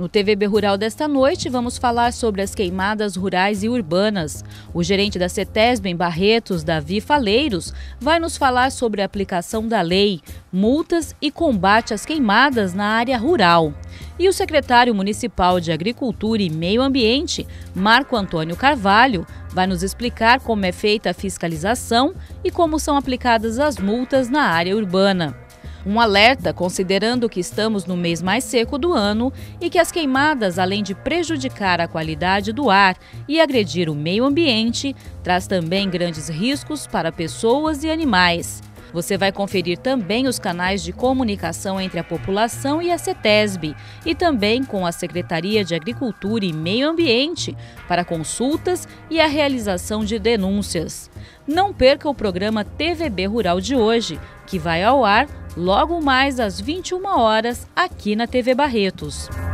No TVB Rural desta noite, vamos falar sobre as queimadas rurais e urbanas. O gerente da CETESB em Barretos, Davi Faleiros, vai nos falar sobre a aplicação da lei, multas e combate às queimadas na área rural. E o secretário municipal de Agricultura e Meio Ambiente, Marco Antônio Carvalho, vai nos explicar como é feita a fiscalização e como são aplicadas as multas na área urbana. Um alerta considerando que estamos no mês mais seco do ano e que as queimadas, além de prejudicar a qualidade do ar e agredir o meio ambiente, traz também grandes riscos para pessoas e animais. Você vai conferir também os canais de comunicação entre a população e a CETESB e também com a Secretaria de Agricultura e Meio Ambiente para consultas e a realização de denúncias. Não perca o programa TVB Rural de hoje, que vai ao ar logo mais às 21 horas aqui na TV Barretos.